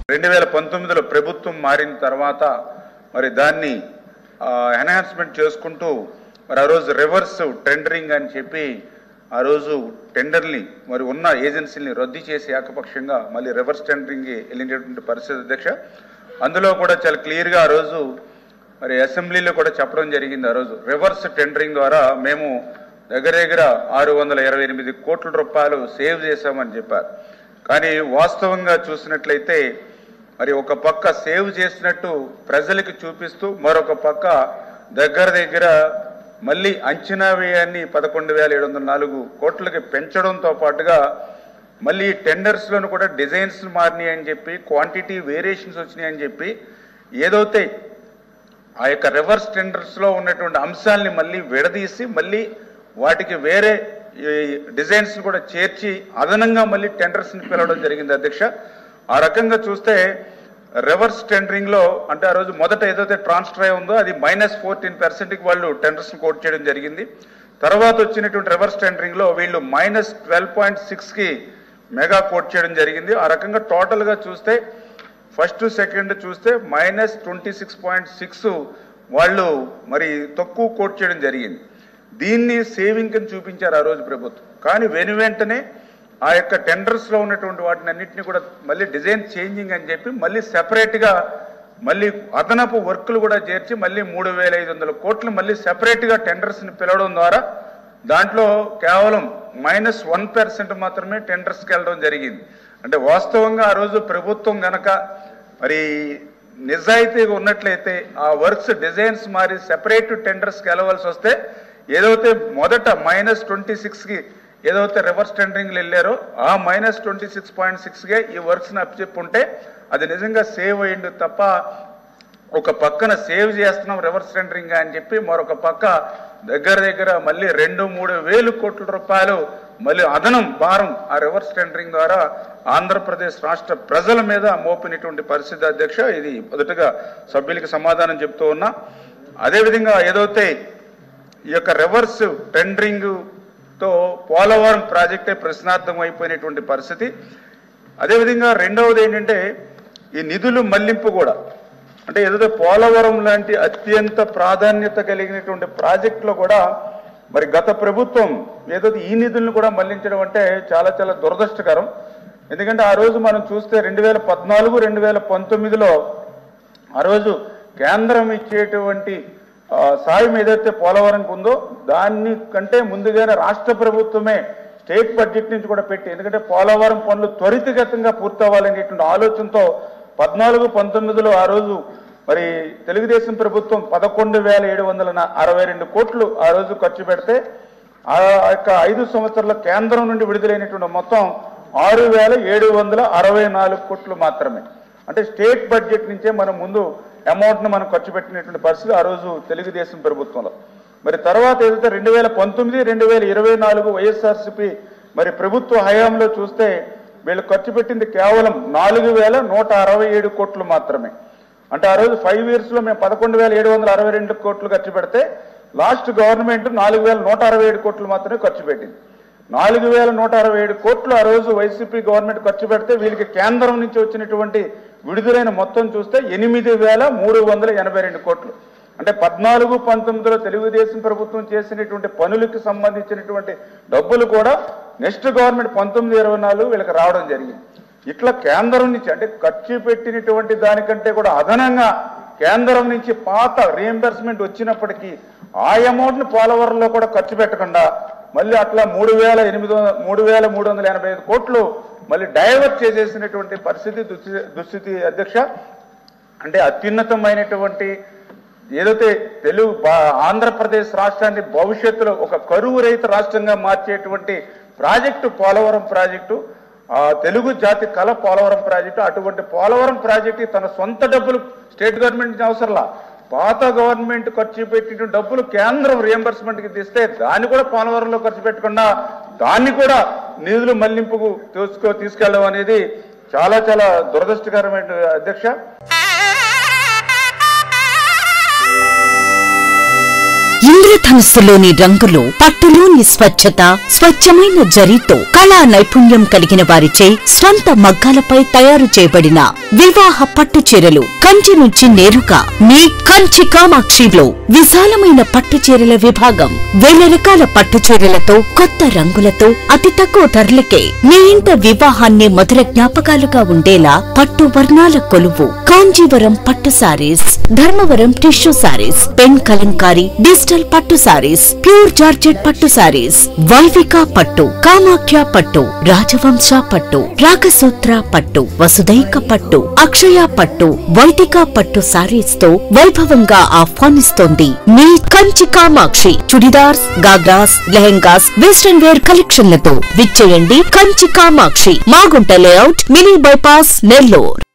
2019లో ప్రభుత్వం మారిన తర్వాత మరి దాన్ని ఎన్హాన్స్మెంట్ చేసుకుంటూ మరి ఆ రోజు రివర్స్ టెండరింగ్ అని చెప్పి ఆ రోజు టెండర్ని మరి ఉన్న ఏజెన్సీని రద్దు చేసి ఏకపక్షంగా మళ్ళీ రివర్స్ టెండరింగ్ వెళ్ళినటువంటి పరిస్థితి అధ్యక్ష. అందులో కూడా చాలా క్లియర్గా ఆ రోజు మరి అసెంబ్లీలో కూడా చెప్పడం జరిగింది. ఆ రోజు రివర్స్ టెండరింగ్ ద్వారా మేము దగ్గర 628 కోట్ల రూపాయలు సేవ్ చేశామని చెప్పారు. కానీ వాస్తవంగా చూసినట్లయితే మరి ఒక పక్క సేవ్ చేసినట్టు ప్రజలకు చూపిస్తూ మరొక పక్క దగ్గర మళ్ళీ అంచనా వ్యయాన్ని 11,704 కోట్లకి పెంచడంతో పాటుగా మళ్ళీ టెండర్స్లోను కూడా డిజైన్స్ మారినాయి అని చెప్పి క్వాంటిటీ వేరియేషన్స్ వచ్చినాయి అని చెప్పి ఏదైతే ఆ యొక్క రివర్స్ టెండర్స్లో ఉన్నటువంటి అంశాలని మళ్ళీ విడదీసి మళ్ళీ వాటికి వేరే డిజైన్స్ కూడా చేర్చి అదనంగా మళ్ళీ టెండర్స్ని పిలవడం జరిగింది అధ్యక్ష. ఆ రకంగా చూస్తే రివర్స్ టెండరింగ్లో అంటే ఆ రోజు మొదట ఏదైతే ట్రాన్స్ఫర్ ఉందో అది -14% వాళ్ళు టెండర్స్ని కోట్ చేయడం జరిగింది. తర్వాత వచ్చినటువంటి రివర్స్ టెండరింగ్లో వీళ్ళు -12.6కి మెగా కోట్ చేయడం జరిగింది. ఆ రకంగా టోటల్గా చూస్తే ఫస్ట్ సెకండ్ చూస్తే -26.6 వాళ్ళు మరి తక్కువ కోట్ చేయడం జరిగింది. దీన్ని సేవింగ్ అని చూపించారు ఆ రోజు ప్రభుత్వం. కానీ వెంటనే ఆ యొక్క టెండర్స్లో ఉన్నటువంటి వాటిని అన్నింటినీ కూడా మళ్ళీ డిజైన్ చేంజింగ్ అని చెప్పి మళ్ళీ సెపరేట్గా మళ్ళీ అదనపు వర్కులు కూడా చేర్చి మళ్ళీ 3,500 కోట్లు మళ్ళీ సెపరేట్గా టెండర్స్ని పిలవడం ద్వారా దాంట్లో కేవలం -1% మాత్రమే టెండర్స్కి వెళ్ళడం జరిగింది. అంటే వాస్తవంగా ఆ రోజు ప్రభుత్వం గనక మరి నిజాయితీగా ఉన్నట్లయితే ఆ వర్క్స్ డిజైన్స్ మారి సెపరేట్ టెండర్స్కి వెళ్ళవలసి వస్తే ఏదైతే మొదట -26కి ఏదైతే రివర్స్ టెండరింగ్లు వెళ్ళారో ఆ -26.6గా ఈ వర్క్స్ని అప్పచెప్పుంటే అది నిజంగా సేవ్ అయ్యింది తప్ప ఒక పక్కన సేవ్ చేస్తున్నాం రివర్స్ టెండరింగ్ అని చెప్పి మరొక పక్క దగ్గర మళ్ళీ 2-3 వేల కోట్ల రూపాయలు మళ్ళీ అదనం భారం ఆ రివర్స్ టెండరింగ్ ద్వారా ఆంధ్రప్రదేశ్ రాష్ట్ర ప్రజల మీద మోపినటువంటి పరిస్థితి అధ్యక్ష. ఇది మొదటగా సభ్యులకి సమాధానం చెప్తూ ఉన్నా. అదేవిధంగా ఏదైతే ఈ యొక్క రివర్స్ టెండరింగ్తో పోలవరం ప్రాజెక్టే ప్రశ్నార్థం అయిపోయినటువంటి పరిస్థితి. అదేవిధంగా రెండవది ఏంటంటే ఈ నిధులు మళ్లింపు కూడా అంటే ఏదైతే పోలవరం లాంటి అత్యంత ప్రాధాన్యత కలిగినటువంటి ప్రాజెక్టులో కూడా మరి గత ప్రభుత్వం ఏదైతే ఈ నిధులను కూడా మళ్లించడం అంటే చాలా దురదృష్టకరం. ఎందుకంటే ఆ రోజు మనం చూస్తే 2014-2019లో ఆ రోజు కేంద్రం ఇచ్చేటువంటి సాయం ఏదైతే పోలవరంకి ఉందో దాన్ని కంటే ముందుగానే రాష్ట్ర ప్రభుత్వమే స్టేట్ బడ్జెట్ నుంచి కూడా పెట్టి ఎందుకంటే పోలవరం పనులు త్వరితగతంగా పూర్తవ్వాలనేటువంటి ఆలోచనతో 14-19లో ఆ రోజు మరి తెలుగుదేశం ప్రభుత్వం 11,762 కోట్లు ఆ రోజు ఖర్చు పెడితే ఆ యొక్క 5 సంవత్సరాల కేంద్రం నుండి విడుదలైనటువంటి మొత్తం 6,764 కోట్లు మాత్రమే. అంటే స్టేట్ బడ్జెట్ నుంచే మనం ముందు అమౌంట్ను మనం ఖర్చు పెట్టినటువంటి పరిస్థితి ఆ రోజు తెలుగుదేశం ప్రభుత్వంలో. మరి తర్వాత ఏదైతే 2019-2024 వైఎస్ఆర్సీపీ మరి ప్రభుత్వ హయాంలో చూస్తే వీళ్ళు ఖర్చు పెట్టింది కేవలం 4,167 కోట్లు మాత్రమే. అంటే ఆ రోజు 5 ఇయర్స్లో మేము 11,762 కోట్లు ఖర్చు పెడితే లాస్ట్ గవర్నమెంట్ 4,167 కోట్లు మాత్రమే ఖర్చు పెట్టింది. 4,167 కోట్లు ఆ రోజు వైసీపీ గవర్నమెంట్ ఖర్చు పెడితే వీళ్ళకి కేంద్రం నుంచి వచ్చినటువంటి విడుదలైన మొత్తం చూస్తే 8,382 కోట్లు. అంటే 14-19లో తెలుగుదేశం ప్రభుత్వం చేసినటువంటి పనులకు సంబంధించినటువంటి డబ్బులు కూడా నెక్స్ట్ గవర్నమెంట్ 19-24 వీళ్ళకి రావడం జరిగింది. ఇట్లా కేంద్రం నుంచి అంటే ఖర్చు పెట్టినటువంటి దానికంటే కూడా అదనంగా కేంద్రం నుంచి పాత రీఎంబర్స్మెంట్ వచ్చినప్పటికీ ఆ అమౌంట్ని పోలవరంలో కూడా ఖర్చు పెట్టకుండా మళ్ళీ అట్లా 3,385 కోట్లు మళ్ళీ డైవర్ట్ చేసేసినటువంటి పరిస్థితి దుస్థితి అధ్యక్ష. అంటే అత్యున్నతమైనటువంటి ఏదైతే ఆంధ్రప్రదేశ్ రాష్ట్రాన్ని భవిష్యత్తులో ఒక కరువు రహిత రాష్ట్రంగా మార్చేటువంటి ప్రాజెక్టు పోలవరం ప్రాజెక్టు, తెలుగు జాతి కళ పోలవరం ప్రాజెక్టు. అటువంటి పోలవరం ప్రాజెక్టు తన సొంత డబ్బులు స్టేట్ గవర్నమెంట్ నుంచి అవసరంలా పాత గవర్నమెంట్ ఖర్చు పెట్టిన డబ్బులు కేంద్రం రియంబర్స్మెంట్కి తీస్తే దాన్ని కూడా పోలవరంలో ఖర్చు పెట్టకుండా దాన్ని కూడా నిధులు మళ్లింపుకు తీసుకెళ్ళడం అనేది చాలా దురదృష్టకరమైన అధ్యక్ష. ఇంద్రధనుస్సులోని రంగులు, పట్టులోని స్వచ్ఛత, స్వచ్ఛమైన జరీతో కళా నైపుణ్యం కలిగిన వారిచే స్వంత మగ్గాలపై తయారు చేయబడిన వివాహ పట్టు చీరలు కంచి నుంచి నేరుగా మీ కంచి కామాక్షిలో విశాలమైన పట్టు చీరల విభాగం. వేల రకాల పట్టు చీరలతో, కొత్త రంగులతో, అతి తక్కువ ధరలకే మీ ఇంట వివాహాన్ని మధుర జ్ఞాపకాలుగా ఉండేలా పట్టు వర్ణాల కొలువు కాంజీవరం పట్టు sarees, Dharmavaram tissue sarees, pen Kalamkari digital పట్టు సారీస్, ప్యూర్ జార్జెట్ పట్టు సారీస్, వైవిక పట్టు, కామాఖ్య పట్టు, రాజవంశ పట్టు, రాగసూత్ర పట్టు, వసుదైక పట్టు, అక్షయ పట్టు, వైదిక పట్టు సారీస్ తో వైభవంగా ఆహ్వానిస్తోంది మీ కంచి కామాక్షి. చుడిదార్స్, గాగ్రాస్, లెహెంగాస్, వెస్టర్న్ వేర్ కలెక్షన్లతో విచ్చేయండి Kanchi Kamakshi, Magunta layout, mini bypass, Nellore.